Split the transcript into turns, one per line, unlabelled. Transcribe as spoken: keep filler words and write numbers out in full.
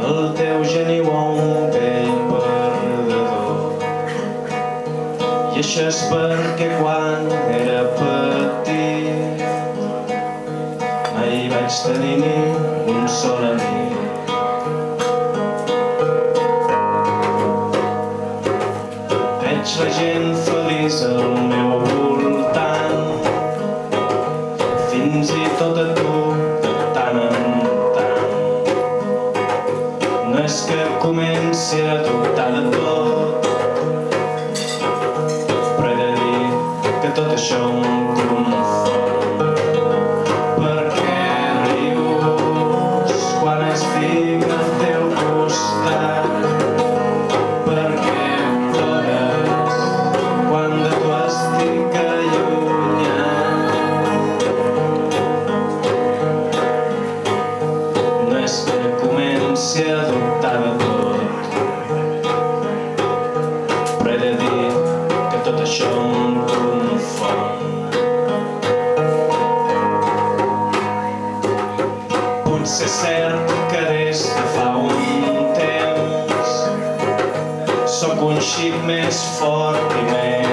el teu geniu a un vell perdedor. I això és perquè quan era petit mai vaig tenir ni un sol amic. Veig la gent feliç al meu voltant, fins i tot a tu de tant en tant. No és que comenci a dubtar de tot, però he de dir que tot això em confon. Per què rius quan estic al teu costat? Per què plores quan de tu estic allunyat? No és que comenci a dubtar de tot, però he de dir que tot això em confon. Potser és cert que des de fa un temps sóc un xic més fort i més